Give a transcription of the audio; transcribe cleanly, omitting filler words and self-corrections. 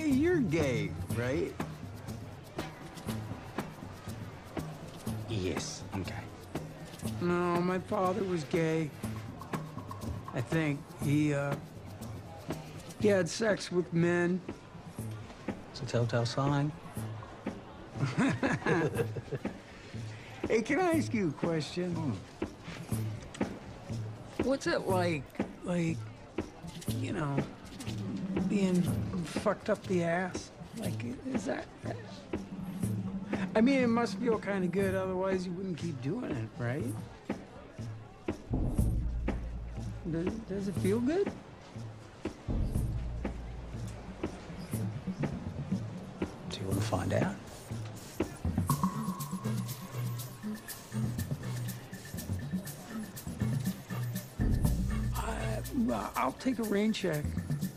you're gay, right? Yes, I'm gay. No, my father was gay. I think he had sex with men. It's a telltale sign. Hey, can I ask you a question? What's it like, you know, being fucked up the ass? Like, is that... I mean, it must feel kind of good, otherwise you wouldn't keep doing it, right? Does it feel good? Do you want to find out? I'll take a rain check.